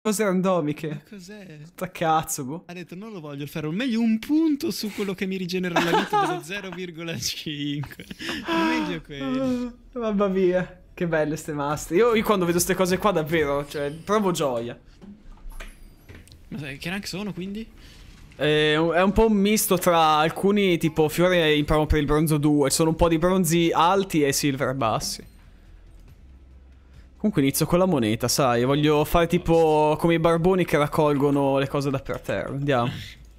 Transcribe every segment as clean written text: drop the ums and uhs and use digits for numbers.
cose randomiche. Ma cos'è? Sta cazzo, boh. Ha detto non lo voglio fare, meglio un punto su quello che mi rigenera la vita dello 0,5. Meglio quello. Mamma mia, che belle ste master. Io quando vedo ste cose qua davvero, cioè, provo gioia. Ma sai, che rank sono quindi? È un po' un misto tra alcuni, tipo Fiore imparano per il bronzo 2, ci sono un po' di bronzi alti e silver bassi. Comunque inizio con la moneta, sai, voglio fare tipo come i barboni che raccolgono le cose da per terra. Andiamo.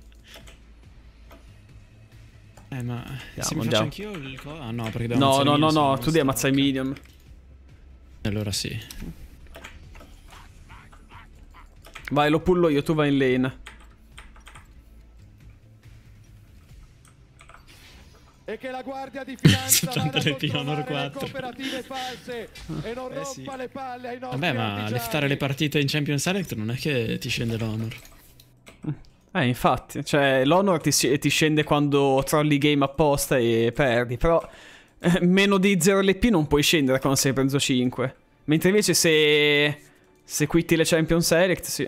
Ma se mi Andiamo. faccio anch'io il Ah no, perché devo ammazzare No, i minion, no, se tu devi ammazzare i minion. Allora sì. Vai, lo pullo io, tu vai in lane. E che la guardia di finanza vada a Honor controllare le 4. cooperative false e non rompa sì. le palle ai nostri Vabbè, ma artigiani. leftare le partite in Champion Select non è che ti scende l'honor. Infatti, cioè l'honor ti scende quando trolli game apposta e perdi, però meno di 0 LP non puoi scendere quando sei bronzo 5. Mentre invece se quitti le Champion Select, sì.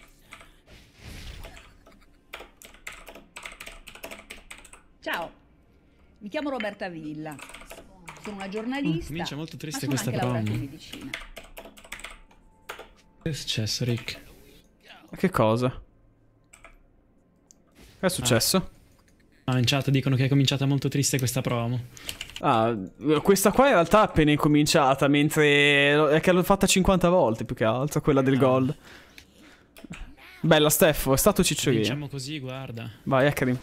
Ciao, mi chiamo Roberta Villa, sono una giornalista, Comincia molto triste ma sono questa anche laureata promo. in medicina. Che è successo, Rick? Ma che cosa? Che è successo? Ah, in chat dicono che è cominciata molto triste questa promo. Ah, questa qua in realtà è appena incominciata, mentre è che l'ho fatta 50 volte più che altro, quella del gold. Bella Steffo, è stato cicciolino. Diciamo così, guarda. Vai, Karim.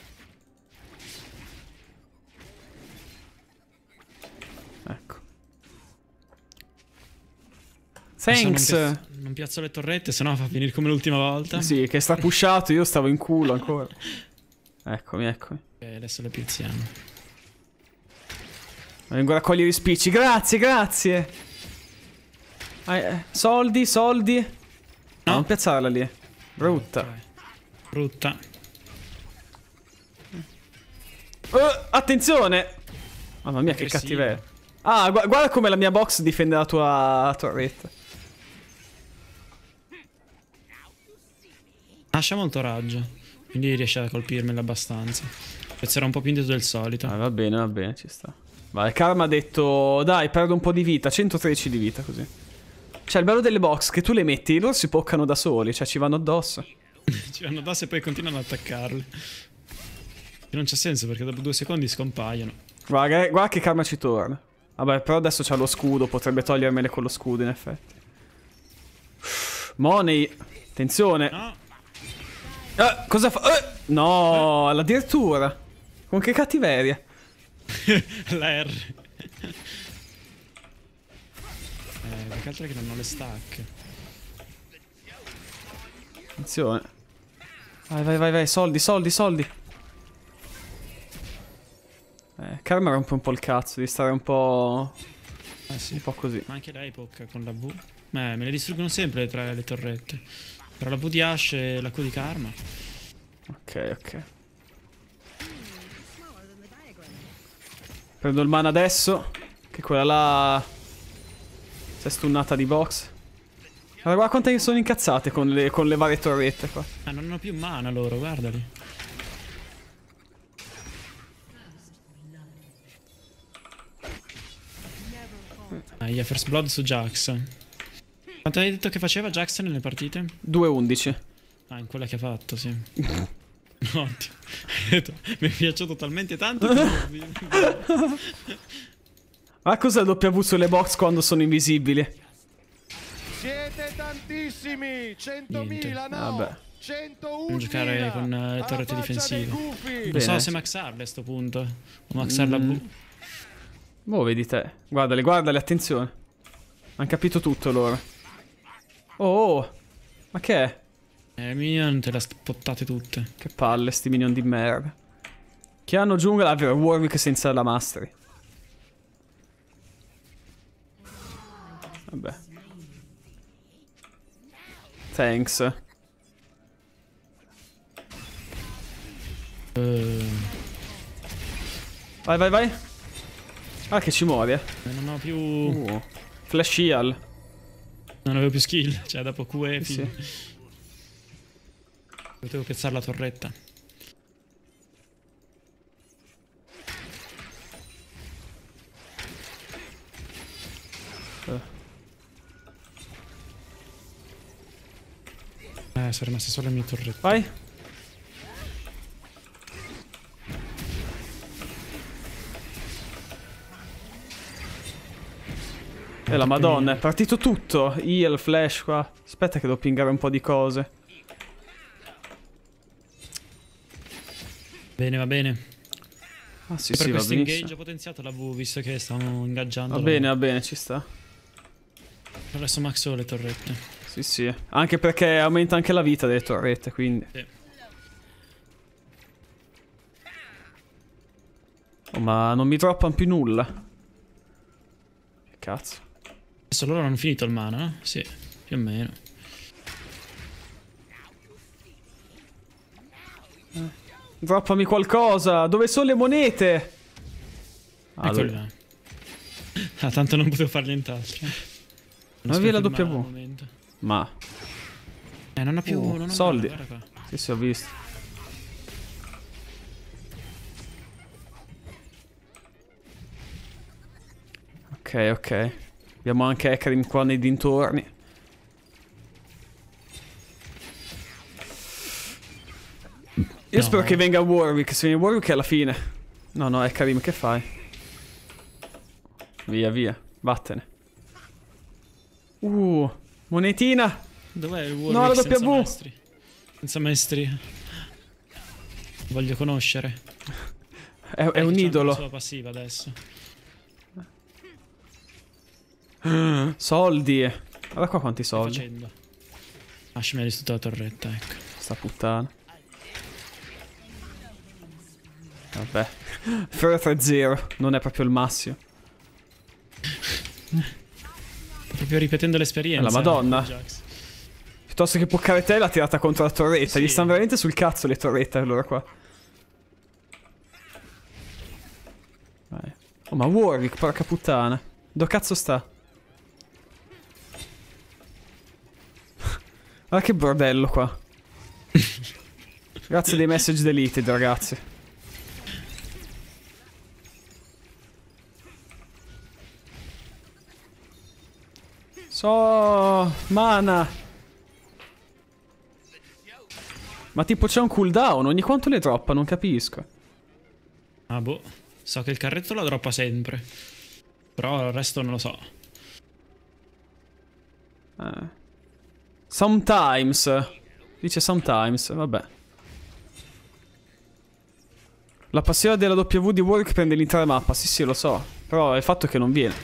Ecco. Thanks. Non piazzo le torrette, sennò fa finire come l'ultima volta. Sì, che sta pushato, io stavo in culo ancora. Eccomi, eccomi. Ok, adesso le piazziamo. Vengo a raccogliere i spicci. Grazie, grazie. Soldi, soldi. No, non piazzarla lì. Brutta. Okay. Brutta. Attenzione. Mamma mia, che Aggressivo. cattiveria. Ah, guarda come la mia box difende la tua torretta. Lascia molto raggio, quindi riesce a colpirmela abbastanza. Pezzerà un po' più indietro del solito. Va bene, ci sta. Vai, Karma ha detto, dai, perdo un po' di vita, 113 di vita così. Cioè, il bello delle box che tu le metti, loro si poccano da soli, cioè ci vanno addosso. Ci vanno addosso e poi continuano ad attaccarle. Che non c'ha senso perché dopo 2 secondi scompaiono. Guarda che Karma ci torna. Vabbè, però adesso c'ha lo scudo, potrebbe togliermele con lo scudo in effetti. Money, attenzione. No, Cosa fa? No, addirittura. Con che cattiveria. la R. Che altro è che non ho le stack. Attenzione. Vai, soldi. Karma rompe un po' il cazzo, di stare un po'... Sì. Un po' così. Ma anche lei pocca con la V. Me le distruggono sempre tra le torrette. Tra la V di Ash e la Q di Karma. Ok. Prendo il mana adesso. Che quella là... Si è stunnata di box. Guarda quante sono incazzate con le varie torrette qua. Ah, non hanno più mana loro, guardali. Gli ha First Blood su Jax. Quanto hai detto che faceva Jax nelle partite? 2-11. Ah, in quella che ha fatto, sì. Ottimo. Mi piace talmente tanto che... Ma cos'è il W sulle box quando sono invisibili? Siete tantissimi, 100.000 no, Vabbè. 101.000. Non giocare con le torrette difensive. Non so Bene. se maxarle a sto punto. O maxare la V. Boh, vedi te. Guardali, attenzione. Han capito tutto loro. Oh. Ma che è? Minion te le ha spottate tutte. Che palle, sti minion di merda. Che hanno giungla, è vero, Warwick senza la mastery. Vabbè. Thanks. Vai. Ah, che ci muore. Non ho più... Flash heal. Non avevo più skill, cioè dopo Q e Sì. Potevo pezzare la torretta. Sono rimaste solo le mie torrette. Vai. E la madonna, è partito tutto. Heal, flash qua. Aspetta che devo pingare un po' di cose. Bene, va bene. Ah sì, Per sì, va questo benissimo. engage ho potenziato la V, visto che stavamo ingaggiando. Va bene, ci sta. Adesso maxo le torrette. Sì, sì. Anche perché aumenta anche la vita delle torrette, quindi. Sì. Oh, ma non mi droppano più nulla. Che cazzo. Adesso loro hanno finito il mana, no? Sì, più o meno. Droppami qualcosa. Dove sono le monete? Eccoli là. Ah, tanto non potevo fare nient'altro. Ma via la W. Ma non ha più non ho soldi. mana, guarda qua. Sì, sì, ho visto. Ok, ok. Abbiamo anche Hecarim qua nei dintorni. Io spero che venga Warwick. Se viene Warwick è alla fine. No, no, Hecarim, che fai? Via, via. Vattene. Monetina. Dov'è il Warwick No, la senza W. maestri? Senza maestri. Voglio conoscere. È un C'è idolo. la sua passiva adesso. Soldi. Guarda qua quanti Sto soldi. facendo. Ash mi ha distrutto la torretta, ecco. Sta puttana. Vabbè. Fiore 3-0. Non è proprio il massimo. Proprio ripetendo l'esperienza. La Madonna. Jax. Piuttosto che puccare te l'ha tirata contro la torretta. Sì. Gli stanno veramente sul cazzo le torrette allora qua. Vai. Oh, ma Warwick, porca puttana. Dove cazzo sta? Guarda che bordello qua. Grazie dei message deleted, ragazzi. Mana. Ma tipo c'è un cooldown, ogni quanto le droppa, non capisco. Ah boh, so che il carretto la droppa sempre. Però il resto non lo so. Sometimes. Dice sometimes, vabbè. La passiva della W di Warwick prende l'intera mappa, sì sì lo so. Però è il fatto che non viene.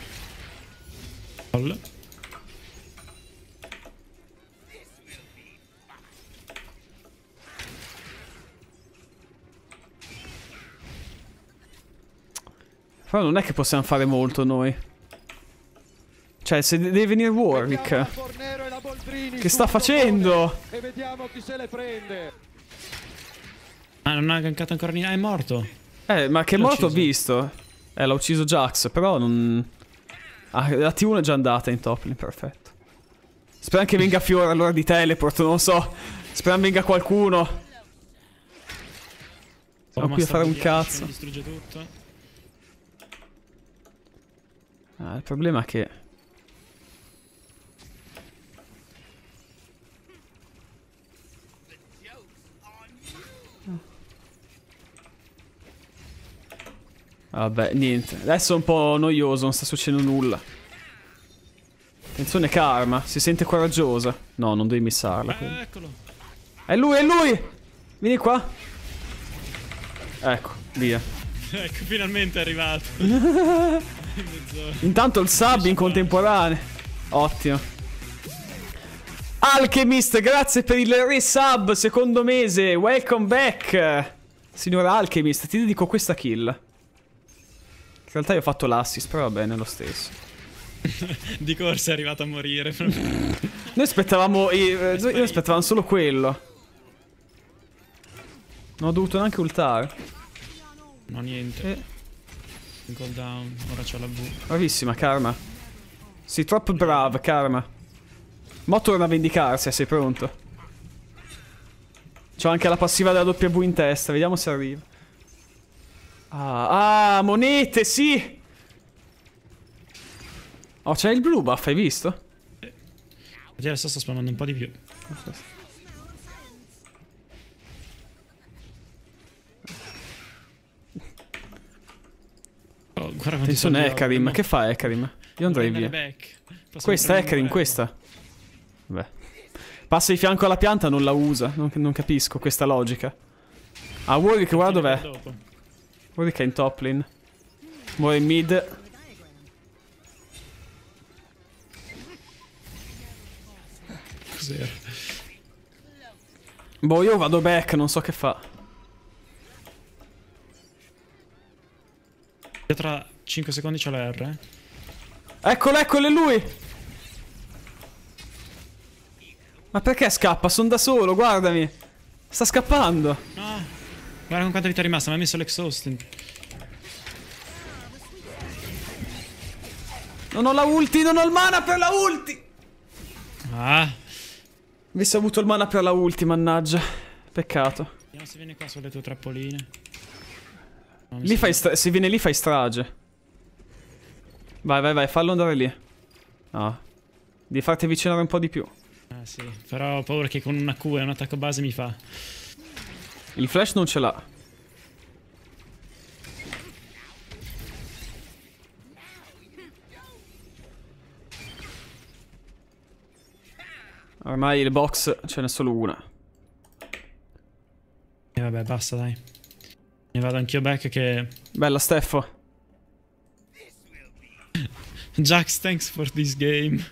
Però non è che possiamo fare molto noi. Cioè, se deve venire Warwick. Che sta facendo? E vediamo chi se le prende. Ah, non ha gankato ancora niente. Ah, è morto. Ma che L'ha morto ho ucciso. visto. L'ha ucciso Jax, però non... Ah, la T1 è già andata in top lane, perfetto. Speriamo che venga Fiora allora di teleport, non lo so. Speriamo venga qualcuno. Siamo qui a fare un cazzo. Distrugge tutto. Il problema è che... Vabbè, niente. Adesso è un po' noioso, non sta succedendo nulla. Attenzione Karma, si sente coraggiosa. No, non devi missarla. Eccolo. È lui, è lui! Vieni qua. Ecco, via. Ecco, finalmente è arrivato. Intanto il sub in contemporanea. Ottimo. Alchemist, grazie per il resub, secondo mese. Welcome back. Signora Alchemist, ti dedico questa kill. In realtà io ho fatto l'assist, però va bene lo stesso. Di corsa è arrivato a morire. Noi aspettavamo noi aspettavamo solo quello. Non ho dovuto neanche ultare. No, niente. Un cooldown. Ora c'ho la V. Bravissima Karma. Sei troppo brava Karma. Mo torna a vendicarsi, sei pronto? C'ho anche la passiva della W in testa, vediamo se arriva. Ah, monete, sì! Oh, c'è il blue buff, hai visto? Adesso sto spammando un po' di più. Oh, guarda quanto Attenzione Ekarim, che fa Ekarim? Io andrei via. Questa Ekarim, questa. Beh. Passa di fianco alla pianta, non la usa. Non capisco questa logica. Ah, Warwick, guarda dov'è? Warwick è in top lane. Muore in mid. Cos'era? Boh, io vado back, non so che fa. Tra 5 secondi c'ho la R. Eccolo, eccolo, è lui! Ma perché scappa? Sono da solo, guardami. Sta scappando. No. Guarda con quanta vita è rimasta, mi ha messo l'exhausting. Non ho la ulti, non ho il mana per la ulti! Ah. Avessi avuto il mana per la ulti, mannaggia. Peccato. Vediamo se viene qua sulle tue trappoline. No, Lì fai se viene lì fai strage. Vai, vai, vai, fallo andare lì. No. Devi farti avvicinare un po' di più. Ah sì, però ho paura che con una Q e un attacco base mi fa. Il flash non ce l'ha. Ormai il box ce n'è solo una. E vabbè, basta dai. Ne vado anch'io back che... Bella Steffo. Jax, thanks for this game.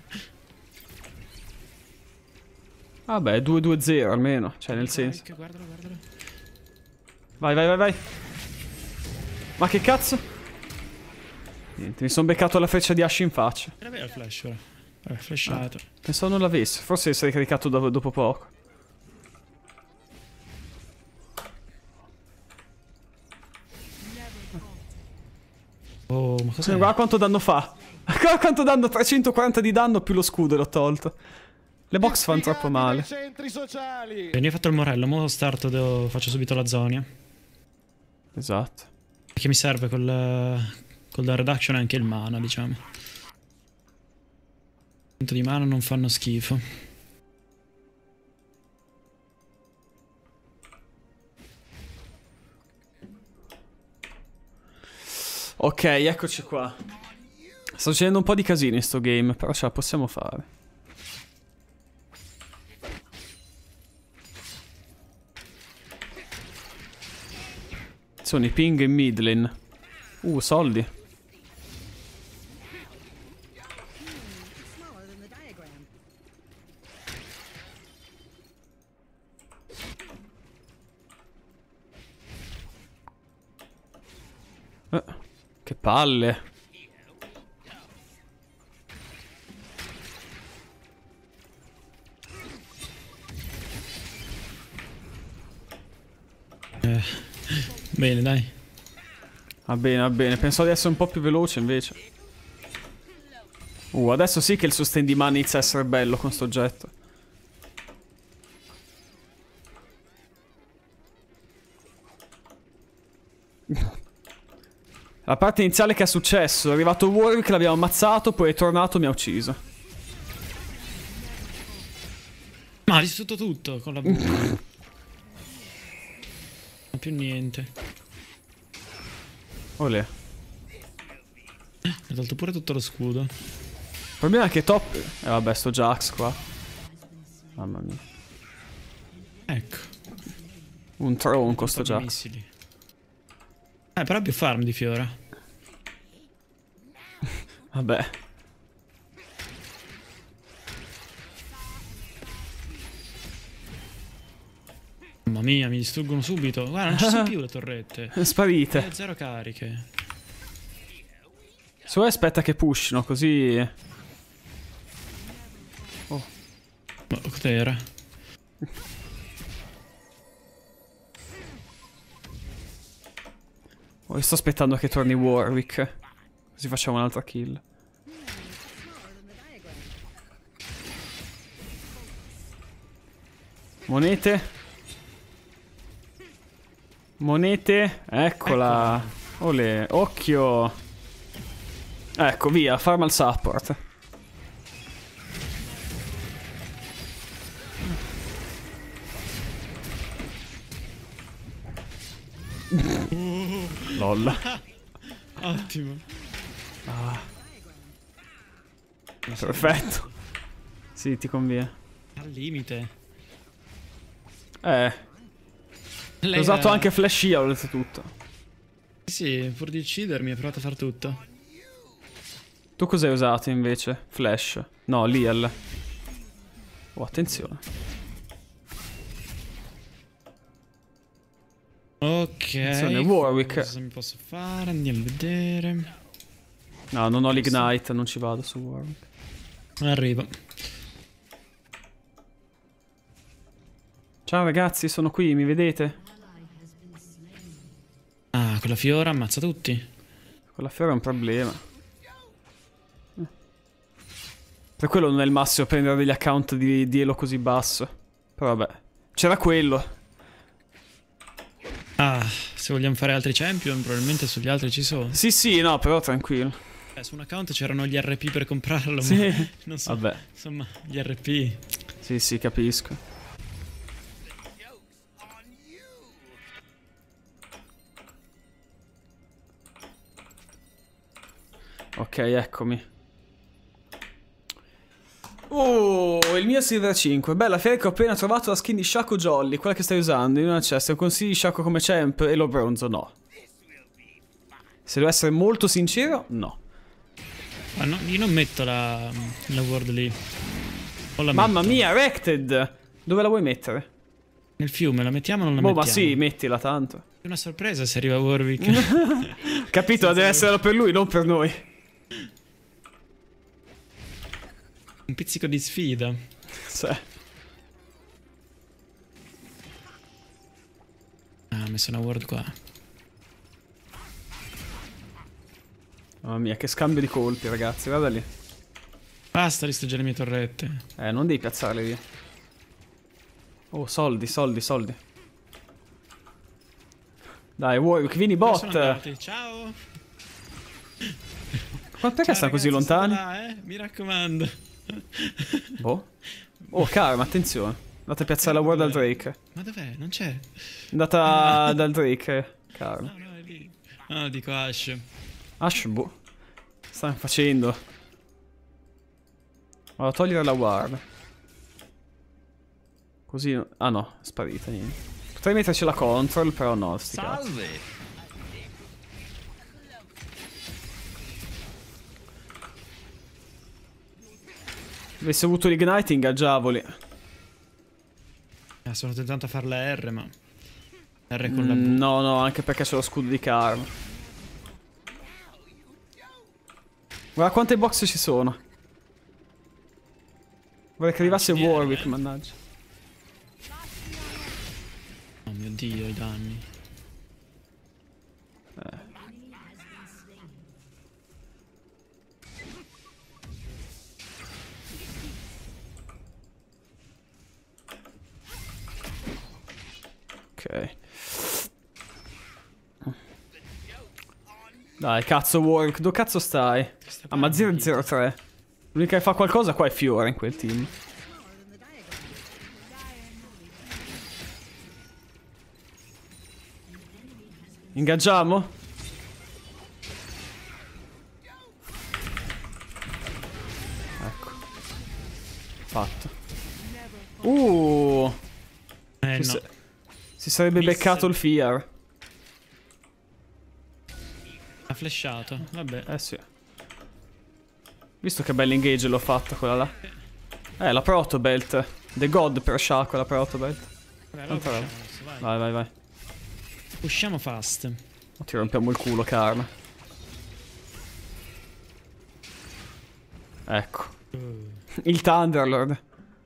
Vabbè, 2-2-0 almeno. Cioè, nel senso. Guardalo, guardalo. Vai, vai, vai, vai. Ma che cazzo? Niente, mi sono beccato la freccia di Ash in faccia. Era vero il flash ora. Vabbè, flashato. Pensavo non l'avesse. Forse si è ricaricato dopo poco. Oh, ma cos'è? Guarda quanto danno fa. Guarda quanto danno, 340 di danno più lo scudo l'ho tolto. Le box fanno troppo male. Centri sociali. Quindi ho fatto il morello, mo starto, faccio subito la zona. Esatto. Perché mi serve col da reduction e anche il mana, diciamo. Punto di mana non fanno schifo. Ok, eccoci qua. Sto succedendo un po' di casino in sto game, però ce la possiamo fare. Sono i ping in mid lane. Soldi. Che palle. Bene, dai. Va bene, va bene. Pensavo di essere un po' più veloce invece. Adesso sì che il sustain di mana inizia a essere bello con sto oggetto. La parte iniziale che è successo. È arrivato Warwick, l'abbiamo ammazzato, poi è tornato e mi ha ucciso. Ma ha distrutto tutto con la buca. Non più niente. Olè. Ha tolto pure tutto lo scudo. Il problema è che top... vabbè, sto Jax qua. Mamma mia. Ecco. Un tronco sto Jax. Missili. Però più farm di Fiora. Vabbè. Mamma mia, mi distruggono subito. Guarda, non ci sono più le torrette. Sparite. Zero cariche. Su aspetta che pushino, così... Ma cos'era? Io sto aspettando che torni Warwick. Così facciamo un'altra kill. Monete. Monete. Eccola. Olè. Occhio. Ecco, via. Farm al support. LOL. Ottimo. Perfetto. Sì, ti conviene. Al limite. Ho Lei usato era- anche Flash Heal, oltretutto. Sì, pur di uccidermi, ha provato a far tutto. Tu cosa hai usato invece? Flash? No, Leal. Oh, attenzione. Ok. Attenzione, Warwick. Cosa mi posso fare? Andiamo a vedere. No, non ho l'Ignite, non ci vado su Warwick. Arrivo. Ciao ragazzi, sono qui, mi vedete? Ah, quella fiora ammazza tutti. Con la fiora è un problema. Per quello non è il massimo prendere degli account di elo così basso. Però vabbè. C'era quello. Ah, se vogliamo fare altri champion, probabilmente sugli altri ci sono. Sì, sì, no, però tranquillo. Su un account c'erano gli RP per comprarlo, Sì. ma non so. Vabbè. Insomma, gli RP. Sì, sì, capisco. Ok, eccomi. Oh, il mio Silver 5. Bella, Fiera che ho appena trovato la skin di Shaco Jolly, quella che stai usando in una cesta. Consigli Shaco come champ e lo bronzo? No. Se devo essere molto sincero, no. Ma no, io non metto la word lì. O la Mamma metto? mia, Erected! Dove la vuoi mettere? Nel fiume, la mettiamo o non la Boh, mettiamo? ma sì, mettila tanto. È una sorpresa se arriva Warwick. Capito, deve essere per lui, non per noi. Un pizzico di sfida. Sì. Ah, ho messo una word qua. Mamma mia, che scambio di colpi, ragazzi, guarda lì. Basta distruggere le mie torrette. Non devi piazzarle via. Oh, soldi, soldi, soldi. Dai, Warwick, vieni Dove sono bot. andati? Ciao. Ma perché Ciao, stanno così ragazzi, sono lontani? là, mi raccomando. Boh. Oh, Karma, attenzione. Andate a piazzare la ward al Drake. Ma dov'è? Non c'è. Andata dal Drake, Karma. No, è lì. No, dico Ash. Ash, boh. Stanno facendo. Vado a togliere la ward. Così. Ah no, è sparita, niente. Potrei metterci la control, però no, sti cazzi. Salve. Avessi avuto l'ignite, ingaggiavoli. Sono tentato a fare la R, ma... R con la B. No, no, anche perché c'è lo scudo di Karma. Guarda quante box ci sono. Vorrei che arrivasse ci viene, Warwick, mannaggia. Oh mio Dio, i danni. Ok. Dai, cazzo Warwick, dove cazzo stai? Ah, ma 003. L'unica che fa qualcosa qua è Fiora in quel team. Ingaggiamo? Ecco. Fatto. No. Si sarebbe Miss. beccato il Fear. Ha flashato, vabbè. Eh sì. Visto che bella engage l'ho fatta quella là. La Protobelt. The God per Shaco la Protobelt. Vabbè, allora Tanto pushiamo adesso, vai. Vai, vai, vai. Usciamo fast. O ti rompiamo il culo, Karma. Ecco. Il Thunderlord.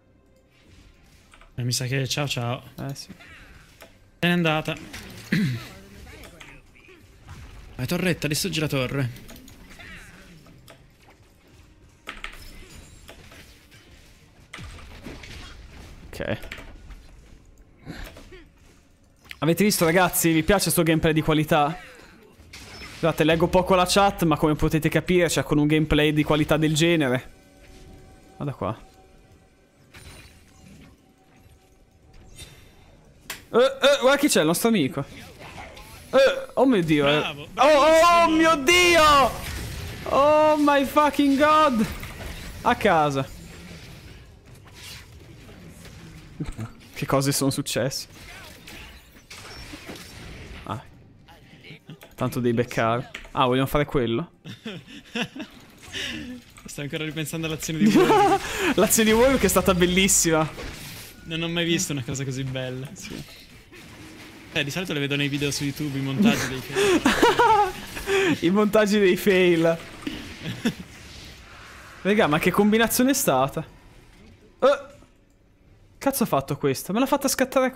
Mi sa che ciao ciao. Sì. Se n'è andata. Vai torretta, distruggi la torre. Ok. Avete visto, ragazzi? Vi piace sto gameplay di qualità? Scusate, leggo poco la chat, ma come potete capire, cioè con un gameplay di qualità del genere. Guarda qua. Guarda chi c'è, il nostro amico. Oh mio Dio. Bravo, oh mio Dio! Oh my fucking god! A casa. Che cose sono successe? Ah. Tanto devi beccare. Ah, vogliamo fare quello? Sto ancora ripensando all'azione di Warwick. L'azione di Warwick è stata bellissima. Non ho mai visto una cosa così bella. Sì. Di solito le vedo nei video su YouTube, i montaggi dei fail. I montaggi dei fail. Raga, ma che combinazione è stata? Cazzo ha fatto questa? Me l'ha fatta scattare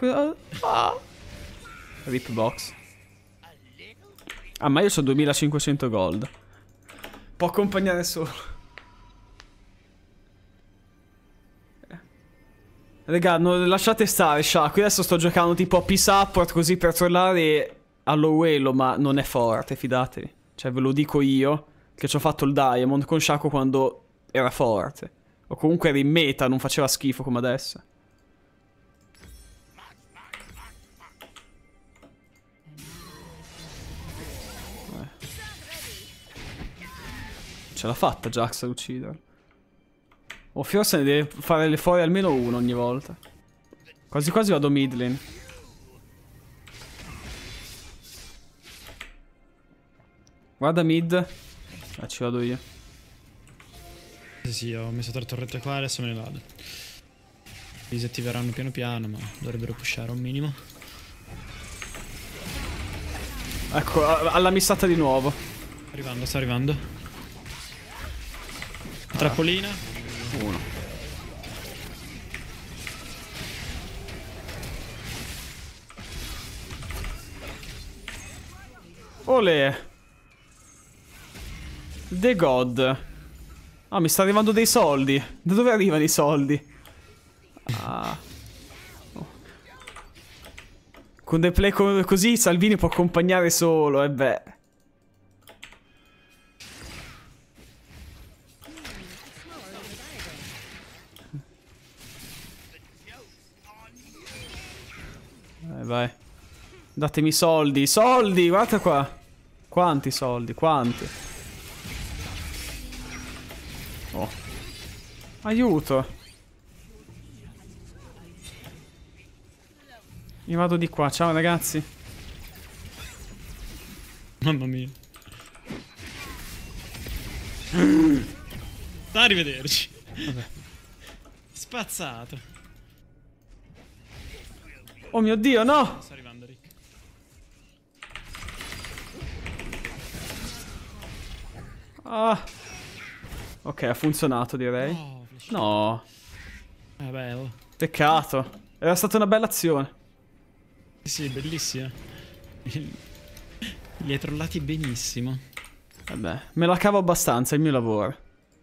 Rip box. Ah, ma io ho 2500 gold. Può accompagnare solo. Raga, lasciate stare, Shaco. Io adesso sto giocando tipo P-Support così per trollare all'Owelo, ma non è forte, fidatevi. Cioè, ve lo dico io, che ci ho fatto il Diamond con Shaco quando era forte. O comunque era in meta, non faceva schifo come adesso. Ce l'ha fatta Jax ad ucciderlo. O forse ne deve fare le fuori almeno uno ogni volta. Quasi quasi vado mid lane. Guarda mid. Ci vado io. Sì, ho messo 3 torrette qua, adesso me ne vado. Li disattiveranno piano piano, ma dovrebbero pushare un minimo. Ecco, alla missata di nuovo. Arrivando, sta arrivando. Trappolina. Uno. Olè. The God. Ah, mi sta arrivando dei soldi. Da dove arrivano i soldi? Ah. Oh. Con dei play così Salvini può accompagnare solo, e beh. Vai. Datemi soldi. Soldi, guarda qua. Quanti soldi, quanti. Oh. Aiuto. Io vado di qua, ciao ragazzi. Mamma mia. Arrivederci. Vabbè. Spazzato. Oh mio Dio, no! Sta arrivando, Rick. Ah. Ok, ha funzionato direi. Oh, No. Vabbè, oh. Peccato. Era stata una bella azione. Sì, bellissima. Li hai trollati benissimo. Vabbè, me la cavo abbastanza, è il mio lavoro.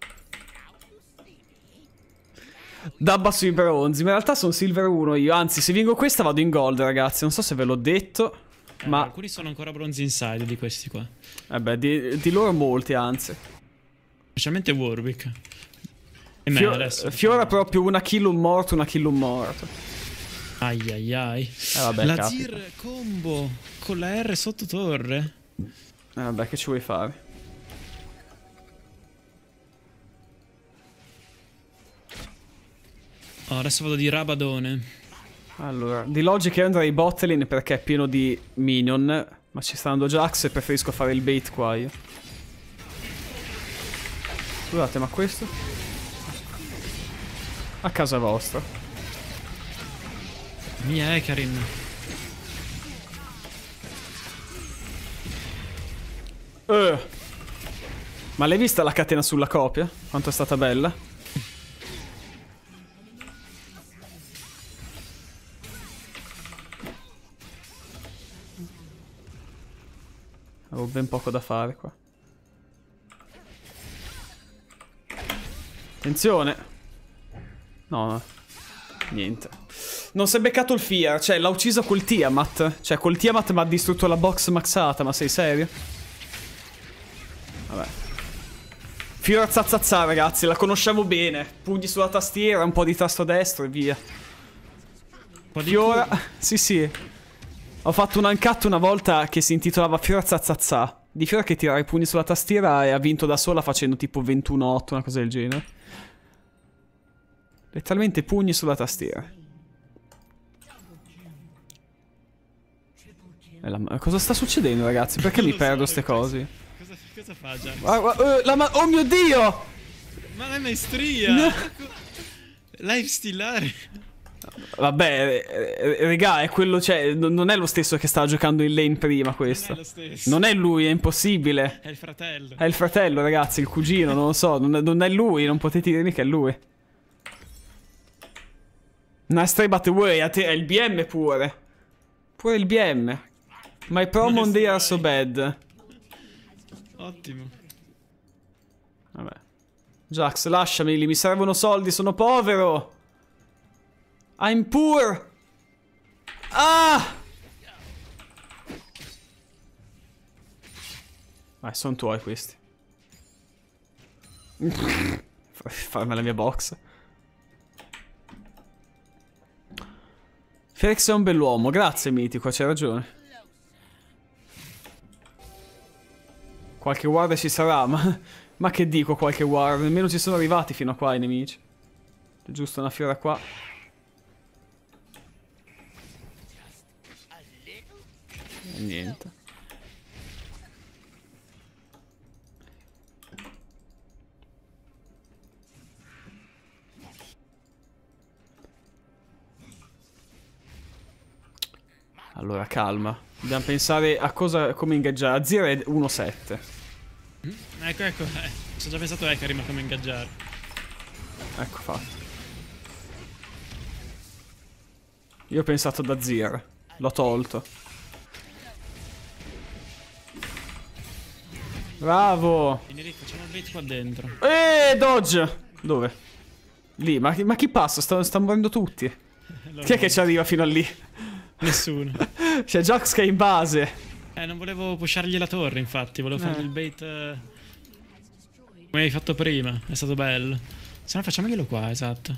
Dabba sui bronzi, ma in realtà sono silver 1 io. Anzi, se vinco questa vado in gold, ragazzi. Non so se ve l'ho detto, ma alcuni sono ancora bronzi inside di questi qua. vabbè, di loro molti, anzi. Specialmente Warwick. E me adesso. Fiora proprio una kill un morto, una kill un morto. Ai ai ai. Vabbè, la capita. Zir combo con la R sotto torre. Vabbè, che ci vuoi fare? Oh, adesso vado di Rabadone. Allora, di logica io andrei bot lane perché è pieno di minion, ma ci sta andando Jax e preferisco fare il bait qua io. Scusate, ma questo? A casa vostra. Mia Ekarin. Ma l'hai vista la catena sulla copia? Quanto è stata bella? Avevo ben poco da fare qua. Attenzione. No, niente. Non si è beccato il Fear. Cioè, l'ha ucciso col Tiamat. Cioè, col Tiamat mi ha distrutto la box maxata. Ma sei serio? Vabbè. Fiora Zazzazza, ragazzi, la conosciamo bene. Pugni sulla tastiera, un po' di tasto destro e via. Fiora... Sì, sì. Ho fatto un uncut una volta che si intitolava Fiora Zazzazza. Di Fiora che tirava i pugni sulla tastiera e ha vinto da sola facendo tipo 21-8, una cosa del genere. Letteralmente pugni sulla tastiera. Cosa sta succedendo, ragazzi? Perché mi perdo ste cose? Cosa fa Jax? Oh mio Dio! Ma la maestria! No. Live stillare. Vabbè, regà, è quello, cioè, non è lo stesso che stava giocando in lane prima questo. Non è lo stesso. Non è lui, è impossibile. È il fratello. È il fratello, ragazzi, il cugino, non lo so, non è lui, non potete dirmi che è lui. Una stray but away, è il BM pure. Pure il BM. My promo they are so bad. Ottimo. Vabbè. Jax, lasciami, mi servono soldi, sono povero. I'm poor. Ah! Vai, sono tuoi questi. Farmi la mia box. Felix è un bell'uomo, grazie Mitico, c'hai ragione. Qualche guardia ci sarà, ma che dico qualche guardia? Nemmeno ci sono arrivati fino a qua i nemici. C'è giusto una fiora qua. E niente. Allora, calma. Dobbiamo pensare a come ingaggiare. Azir è 1-7. Ecco. Ci ho già pensato a Karim come ingaggiare. Ecco fatto. Io ho pensato ad Azir. L'ho tolto. Bravo. Quindi Rick, facciamo il bait qua dentro. Dodge. Dove? Lì, ma chi passa? Stanno morendo tutti. Chi è che ci arriva fino a lì? Nessuno. C'è Jax che è in base. Non volevo pushargli la torre, infatti. Volevo fargli il bait come hai fatto prima. È stato bello. Se no facciamoglielo qua, esatto.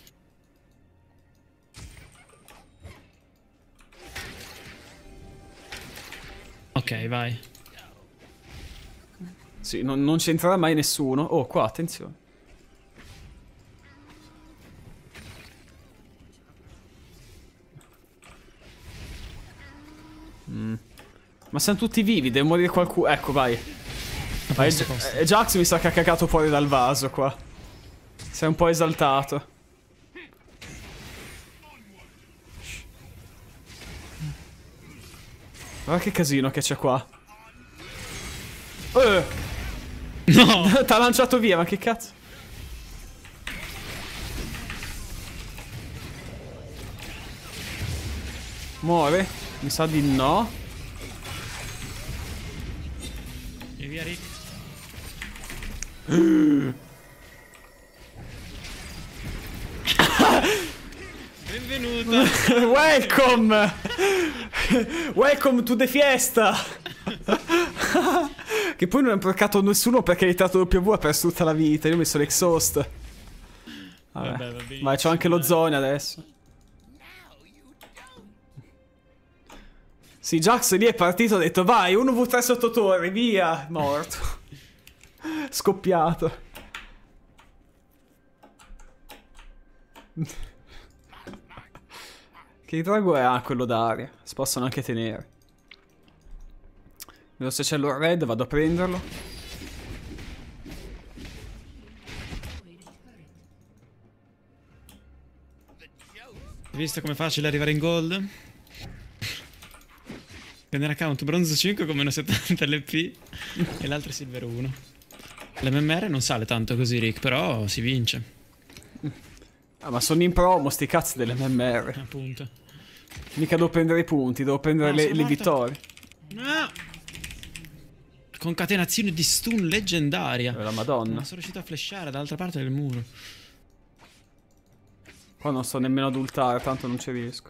Ok, vai. Sì, non c'entrerà mai nessuno. Oh, qua, attenzione. Ma siamo tutti vivi, deve morire qualcuno. Ecco, vai. Vai, Jax mi sa che ha cagato fuori dal vaso qua. Sei un po' esaltato. Guarda che casino che c'è qua. No! T'ha lanciato via, ma che cazzo? Muore? Mi sa di no. E via Rick. Benvenuta. Welcome. Welcome to the fiesta. Che poi non ha porcato nessuno perché hai tirato W e ha perso tutta la vita. Io ho messo l'exhaust. Vabbè, vai, c'ho anche lo zone adesso. Sì, Jax lì è partito, ha detto vai, 1v3 sotto torre, via, morto. Scoppiato. Che drago è? Ah, quello d'aria. Si possono anche tenere. Vedo se c'è l'Or Red, vado a prenderlo. Hai visto com'è facile arrivare in gold? Prendere account bronzo 5 con meno 70 LP e l'altro è silver 1. L'MMR non sale tanto così, Rick, però si vince. Ah, ma sono in promo sti cazzi dell'MMR. Appunto. Mica devo prendere i punti, devo prendere le vittorie. No! Concatenazione di stun leggendaria. La madonna. Non sono riuscito a flashare dall'altra parte del muro. Qua non sto nemmeno ad ultare, tanto non ci riesco.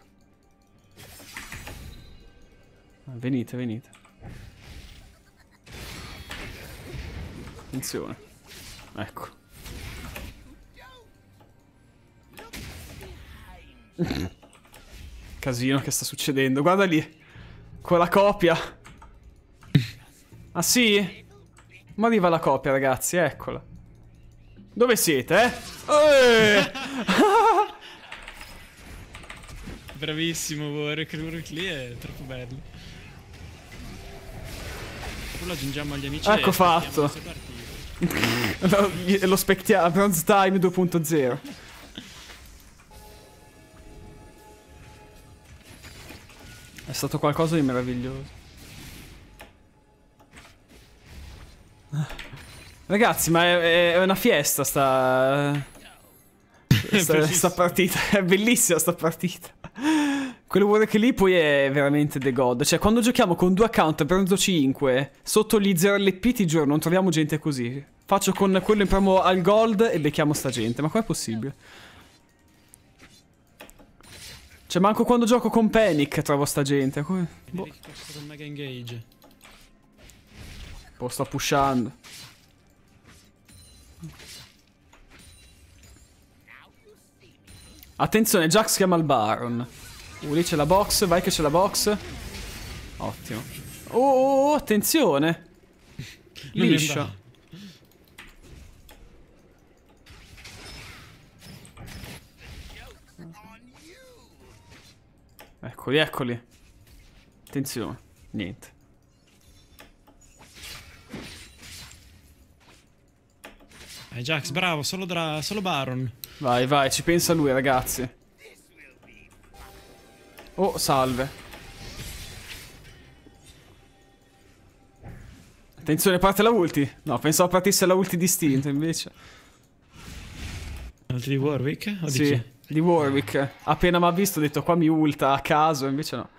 Venite, venite. Attenzione. Ecco. Casino che sta succedendo. Guarda lì. Con la copia. Ah sì? Ma arriva la copia, ragazzi, eccola. Dove siete, eh? Bravissimo, Warwick lì è troppo bello. Poi lo aggiungiamo agli amici. Ecco fatto. Lo specchiamo. Bronze Time 2.0. È stato qualcosa di meraviglioso. Ragazzi, ma è una fiesta sta partita. È bellissima sta partita. Quello vuole che lì poi è veramente the god. Cioè, quando giochiamo con 2 account bronzo 5 sotto gli 0 LP, ti giuro, non troviamo gente così. Faccio con quello, impremo al gold e becchiamo sta gente. Ma com'è possibile? Cioè, manco quando gioco con Panic trovo sta gente. Come? Boh. Con Mega Engage. Boh, sto pushando. Attenzione, Jax chiama il Baron. Lì c'è la box, vai che c'è la box. Ottimo. Oh, attenzione. Liscia. Eccoli, eccoli. Attenzione. Niente. Jax, bravo, solo Baron. Vai, vai, ci pensa lui, ragazzi. Oh, salve. Attenzione, parte la ulti. No, pensavo partisse la ulti distinta, invece. Ulti di Warwick? O sì, di Warwick. Appena mi ha visto ho detto qua mi ulta a caso, invece no.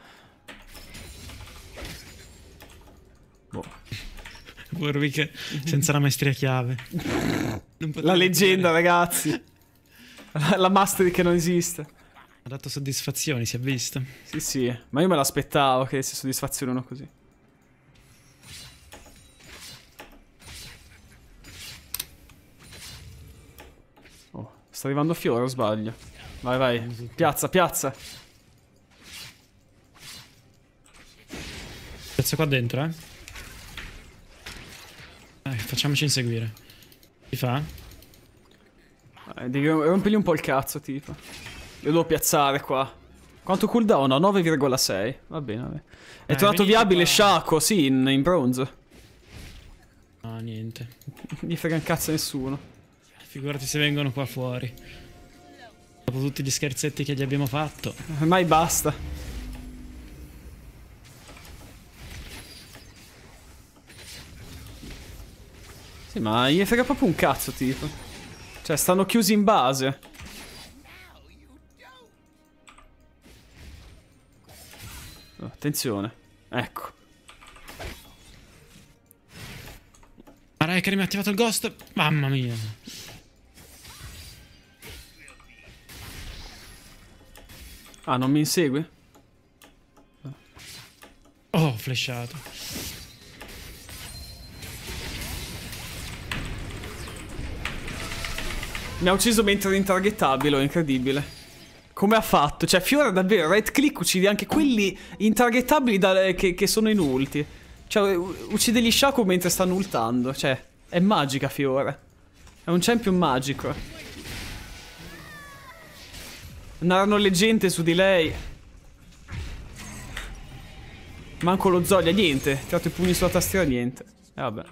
Boh. Warwick senza la maestria chiave. La leggenda, ragazzi. La mastery che non esiste. Ha dato soddisfazioni, si è visto. Sì, sì, ma io me l'aspettavo che si soddisfazionano così. Oh, sta arrivando Fiore o sbaglio? Vai, vai, piazza, piazza. Piazza qua dentro, facciamoci inseguire. Si fa? Devi rompigli un po' il cazzo, tipo. Io devo piazzare qua. Quanto cooldown ho? 9,6. Va bene, va bene. È tornato viabile Shaco, sì, in bronzo. No, niente. Non gli frega un cazzo a nessuno. Figurati se vengono qua fuori. Dopo tutti gli scherzetti che gli abbiamo fatto. Mai basta. Sì, ma gli frega proprio un cazzo, tipo. Cioè, stanno chiusi in base. Oh, attenzione. Ecco. Raikar mi ha attivato il ghost. Mamma mia. Ah, non mi insegue? Oh, flashato. Mi ha ucciso mentre era intargettabile, incredibile. Come ha fatto? Cioè, Fiora davvero, right click uccide anche quelli intargettabili che sono in ulti. Cioè, uccide gli Shaco mentre stanno ultando. Cioè, è magica Fiora. È un champion magico. Narrano leggende su di lei. Manco lo Zoglia, niente. Tirato i pugni sulla tastiera, niente. E vabbè.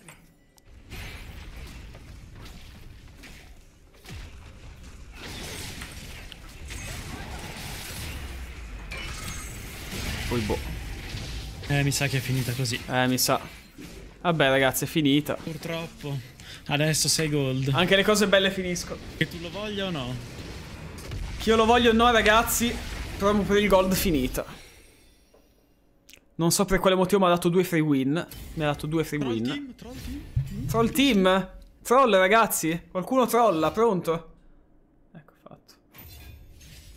Poi boh. Mi sa che è finita così. Mi sa. Vabbè ragazzi, è finita. Purtroppo. Adesso 6 gold. Anche le cose belle finiscono. Che tu lo voglia o no? Che io lo voglio o no ragazzi, proprio per il gold finita. Non so per quale motivo mi ha dato 2 free win. Mi ha dato 2 free win. Troll team? Troll team? Troll ragazzi? Qualcuno trolla, pronto? Ecco fatto.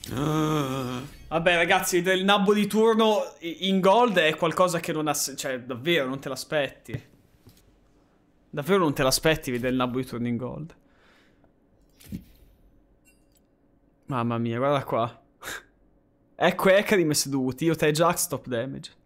Vabbè ragazzi, vedere il nabbo di turno in gold è qualcosa che non ha... Cioè, davvero, non te l'aspetti. Davvero non te l'aspetti vedere il nabbo di turno in gold. Mamma mia, guarda qua. Ecco Hecarim è seduti, io te Jax top damage.